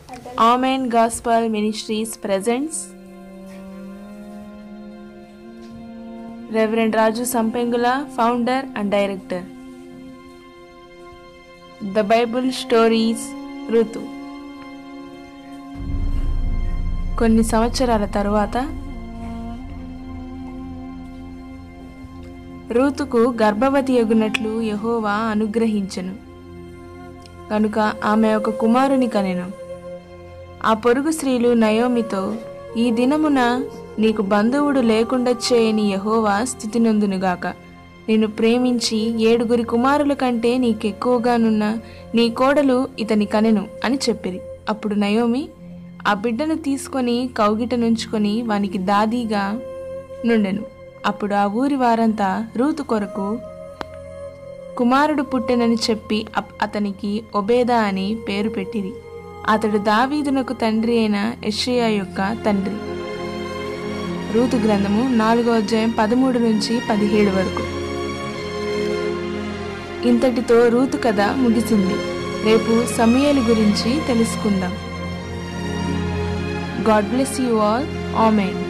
Amen Gospel Ministries presents Reverend Raju Sampengula, founder and director. The Bible Stories ఋతు. కొన్ని సంవత్సరాల తరువాత రూతుకు గర్భవతి అగునట్లు యెహోవా అనుగ్రహించెను. కనుక ఆమె ఒక కుమారుని కనెను. ఆ పొరుగు స్త్రీలు నయోమితో, ఈ దినమున నీకు బంధువుడు లేకుండా చేయని యెహోవా స్థితి నొందునుగాక. నిన్ను ప్రేమించి 7 కుమారుల కంటే నీకెక్కువగానున్న నీ కోడలు ఇతని కనెను అని చెప్పిరి. అప్పుడు నయోమి ఆ బిడ్డను తీసుకొని కౌగిట నుంచుకొని వానికి దాదీగా నుండెను. అప్పుడు ఆ ఊరి వారంతా రూతు కొరకు కుమారుడు పుట్టెనని చెప్పి అతనికి ఒబేదా అని పేరు పెట్టిరి. అతడు దావీదునకు తండ్రి అయిన యెషయా యొక్క తండ్రి. రూతు గ్రంథము 4వ అధ్యాయం 13 నుంచి 17 వరకు. ఇంతటితో రూతు కథ ముగిసింది. రేపు సమూయేలు గురించి తెలుసుకుందాం. God bless you all. Amen.